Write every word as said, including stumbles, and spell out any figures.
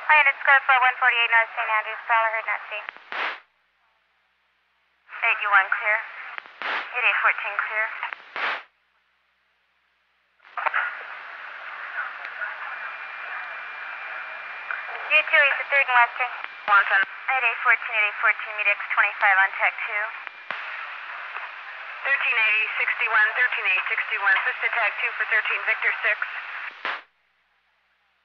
Hi, it's code for one forty-eight North Saint Andrews. Prowler heard not seen. eight U one clear. eight eight fourteen clear. U two is the third and western. Wonton. eight eight fourteen, eight eight fourteen, meet X twenty-five on tech two. thirteen eighty, sixty-one, thirteen eighty, sixty-one, switch to tag two for thirteen, Victor six.